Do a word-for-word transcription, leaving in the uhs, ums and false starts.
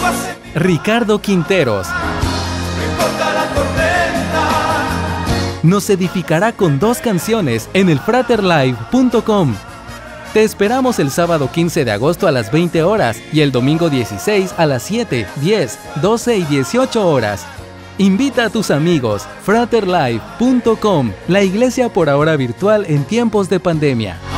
Ricardo Quinteros nos edificará con dos canciones en el frater live punto com. Te esperamos el sábado quince de agosto a las veinte horas y el domingo dieciséis a las siete, diez, doce y dieciocho horas. Invita a tus amigos. frater live punto com, la iglesia por ahora virtual en tiempos de pandemia.